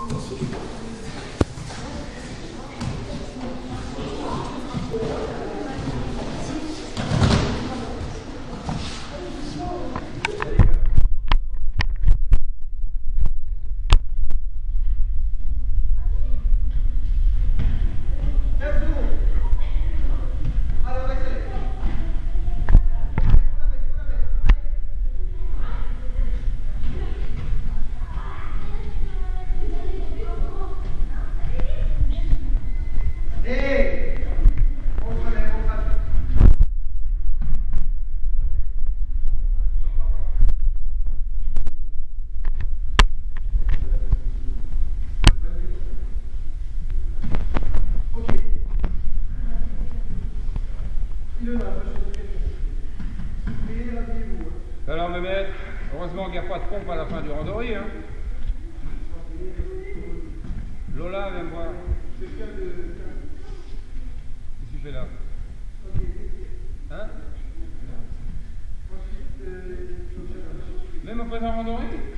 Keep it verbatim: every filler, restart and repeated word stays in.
Alors, Mehmet, heureusement qu'il n'y a pas de pompe à la fin du randori. Hein. Lola, viens me voir. Qu'est-ce que tu fais là? Hein? Même après un randori?